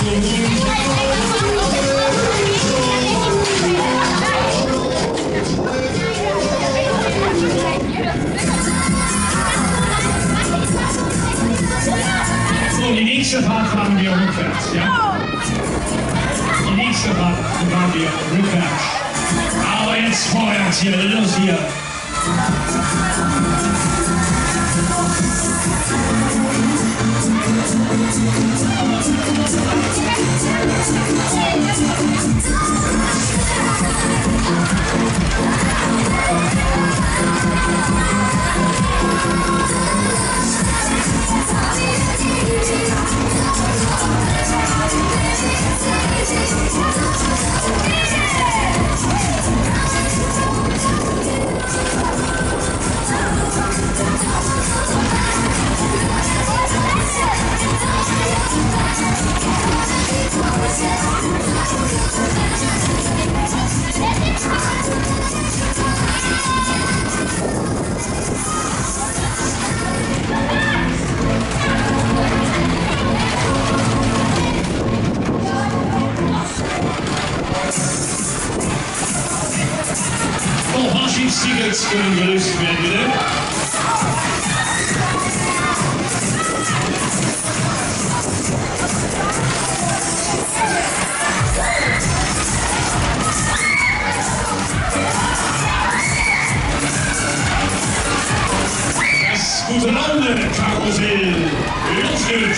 So, die nächste Fahrt fahren wir rückwärts, ja? Die nächste Fahrt fahren wir rückwärts. Aber jetzt vorwärts hier, los hier. Fahrschießtickets können gelöst werden, bitte. Das gute Laune-Karussell. Los geht's!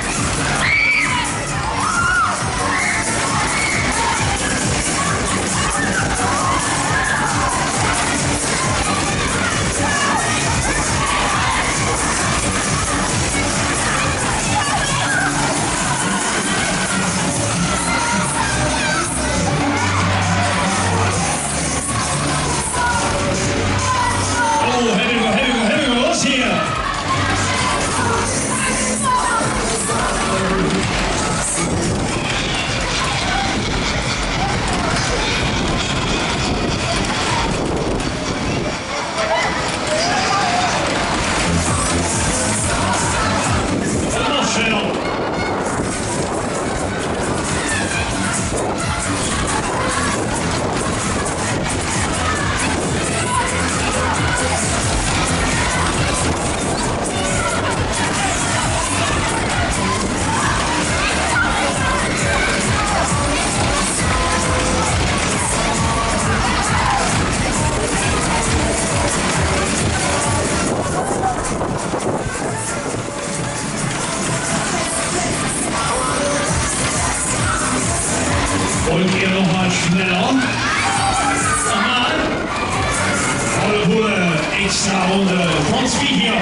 Wollt ihr noch mal schneller? Nochmal. Volle Pulle, extra Runde von Speed hier.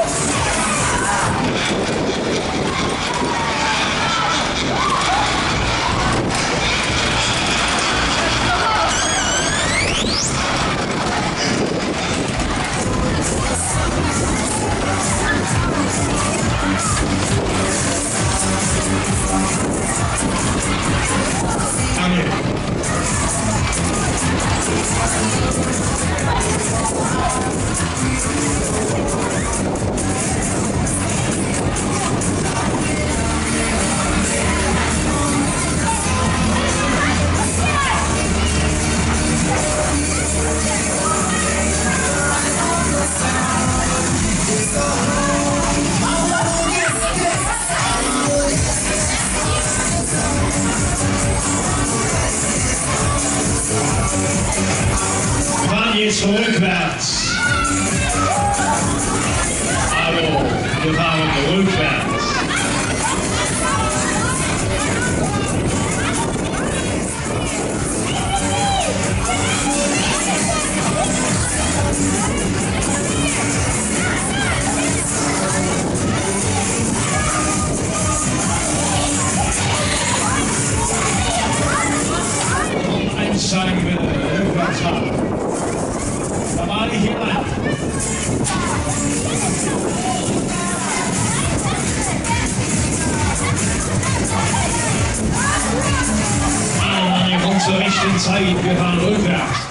Jetzt rückwärts. Also, wir fahren rückwärts. Einsteigen bitte, rückwärts fahren. Da war ich hier rein. Also, man kommt zur rechten Zeit, wir fahren rückwärts.